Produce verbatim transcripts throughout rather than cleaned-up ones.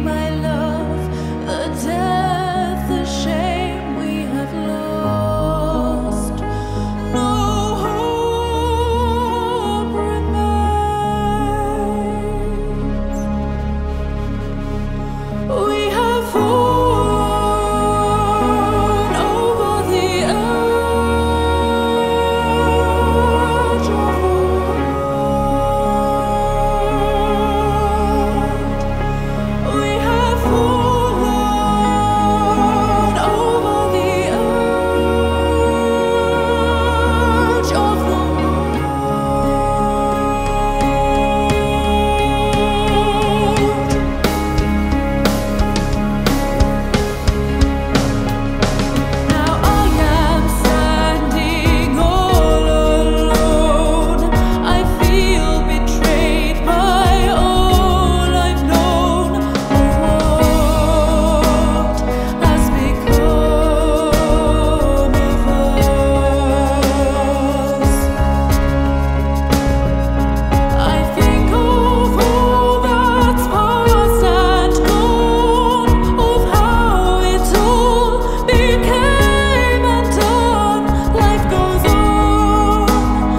my love, the death, the shame we have lost. No hope remains. We have fallen over the edge of the world. We have fallen over the edge of the world. Now I am standing all alone. I feel betrayed by all I've known. What has become of us? I think of all that's past and gone, of how it all became undone. Life goes on,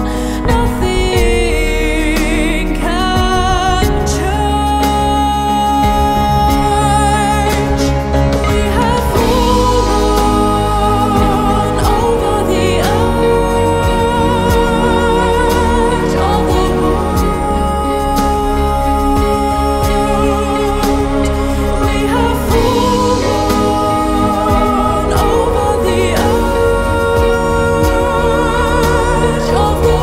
nothing can change. We have fallen over the edge of the world. We have fallen over the edge of the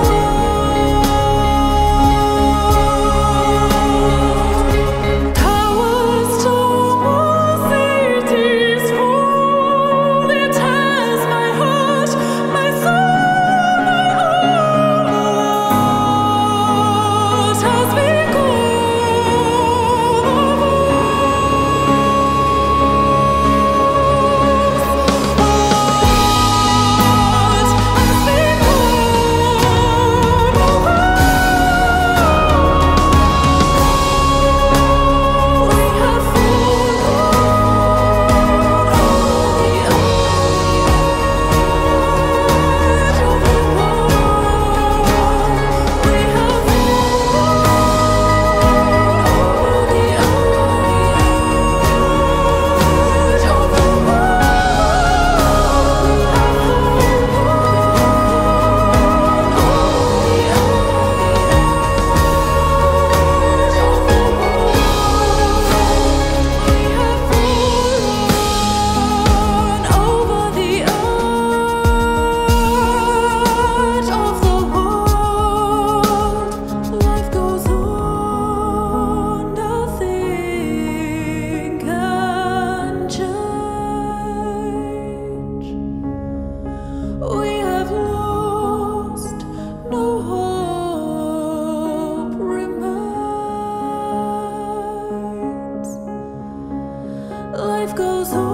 world. Towers tumble, cities fall. It tears my heart, my soul, my all. What has become of we have lost, no hope remains. Life goes on.